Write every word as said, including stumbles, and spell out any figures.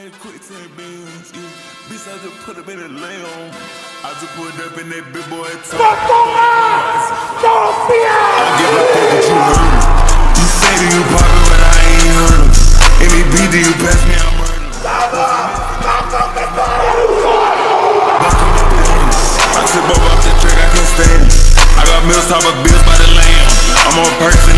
that quick ten bands, yeah. Bitch, I just put up in a lamb. I just put up in that big boy top. I don't give a fuck what you heard. You say that you poppin', but I ain't heard em. M E B, do you pass me, I'm murder. I sit both off the track, I can't stand. I got meals, top of bills by the lamb. I'm on purse.